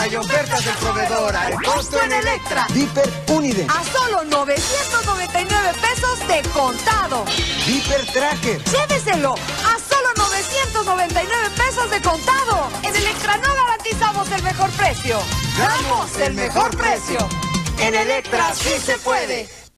hay ofertas del proveedor al costo en Electra. Viper Unide. A solo 999 pesos de contado. Viper Tracker. Lléveselo a solo 999 pesos de contado. En Electra no garantizamos el mejor precio. ¡Damos el mejor precio! En Electra sí se puede.